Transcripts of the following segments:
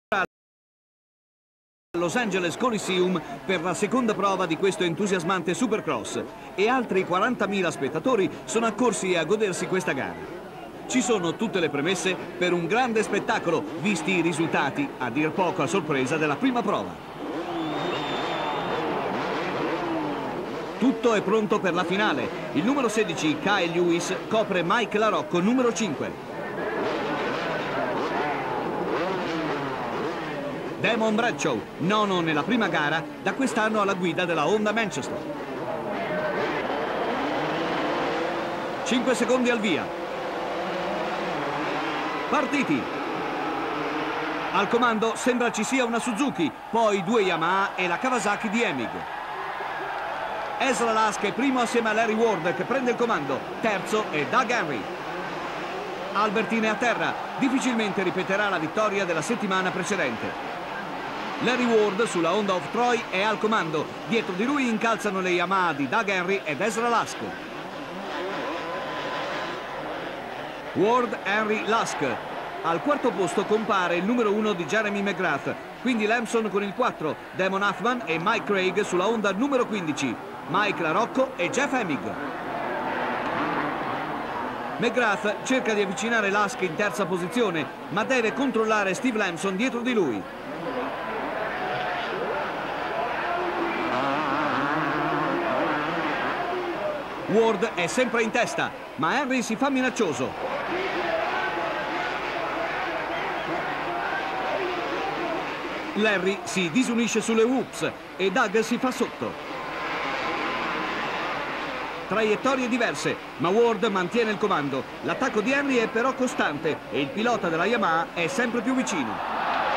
Los Angeles Coliseum per la seconda prova di questo entusiasmante Supercross e altri 40.000 spettatori sono accorsi a godersi questa gara. Ci sono tutte le premesse per un grande spettacolo, visti i risultati, a dir poco a sorpresa, della prima prova. Tutto è pronto per la finale. Il numero 16, Kyle Lewis, copre Mike Larocco, numero 5. Damon Bradshaw, nono nella prima gara, da quest'anno alla guida della Honda Manchester. 5 secondi al via. Partiti. Al comando sembra ci sia una Suzuki, poi 2 Yamaha e la Kawasaki di Emig. Ezra Lask è primo assieme a Larry Ward che prende il comando, terzo è Doug Henry. Albertine a terra, difficilmente ripeterà la vittoria della settimana precedente. Larry Ward sulla Honda of Troy è al comando, dietro di lui incalzano le Yamaha di Doug Henry ed Ezra Lask. Ward, Henry, Lask. Al quarto posto compare il numero 1 di Jeremy McGrath, quindi Lamson con il 4, Damon Huffman e Mike Craig sulla Honda numero 15, Mike Larocco e Jeff Emig. McGrath cerca di avvicinare Lask in terza posizione, ma deve controllare Steve Lamson dietro di lui. Ward è sempre in testa, ma Henry si fa minaccioso. Larry si disunisce sulle whoops e Doug si fa sotto. Traiettorie diverse, ma Ward mantiene il comando. L'attacco di Henry è però costante e il pilota della Yamaha è sempre più vicino.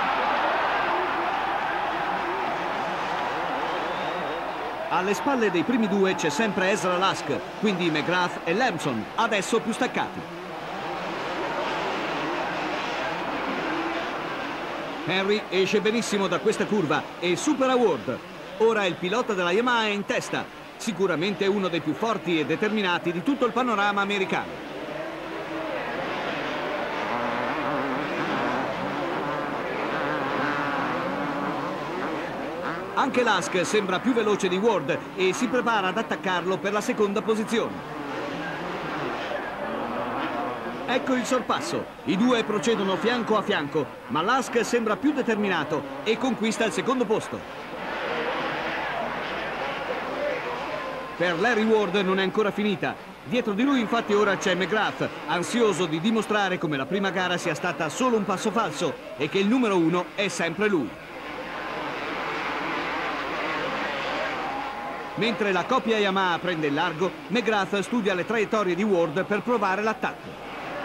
Alle spalle dei primi due c'è sempre Ezra Lask, quindi McGrath e Lamson, adesso più staccati. Henry esce benissimo da questa curva e supera Ward. Ora il pilota della Yamaha è in testa, sicuramente uno dei più forti e determinati di tutto il panorama americano. Anche Lask sembra più veloce di Ward e si prepara ad attaccarlo per la seconda posizione. Ecco il sorpasso. I due procedono fianco a fianco, ma Lask sembra più determinato e conquista il secondo posto. Per Larry Ward non è ancora finita. Dietro di lui infatti ora c'è McGrath, ansioso di dimostrare come la prima gara sia stata solo un passo falso e che il numero 1 è sempre lui. Mentre la coppia Yamaha prende il largo, McGrath studia le traiettorie di Ward per provare l'attacco.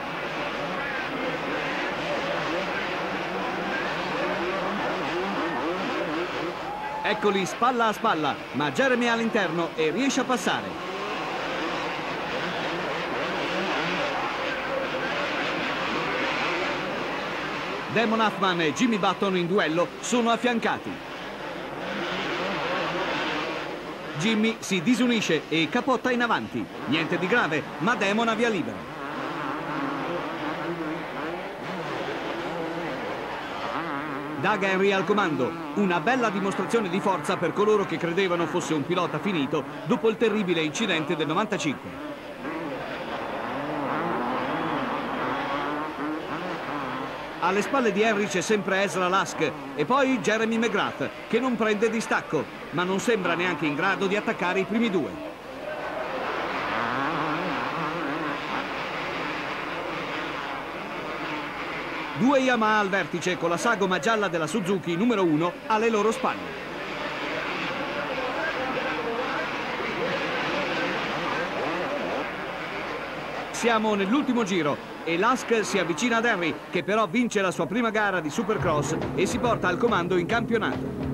Eccoli spalla a spalla, ma Jeremy è all'interno e riesce a passare. Damon Huffman e Jimmy Button in duello sono affiancati. Jimmy si disunisce e capotta in avanti. Niente di grave, ma Damon ha via libera. Doug Henry al comando. Una bella dimostrazione di forza per coloro che credevano fosse un pilota finito dopo il terribile incidente del 95. Alle spalle di Henry c'è sempre Ezra Lask e poi Jeremy McGrath, che non prende distacco, ma non sembra neanche in grado di attaccare i primi due. Due Yamaha al vertice con la sagoma gialla della Suzuki numero 1 alle loro spalle. Siamo nell'ultimo giro e Lask si avvicina ad Henry, che però vince la sua prima gara di Supercross e si porta al comando in campionato.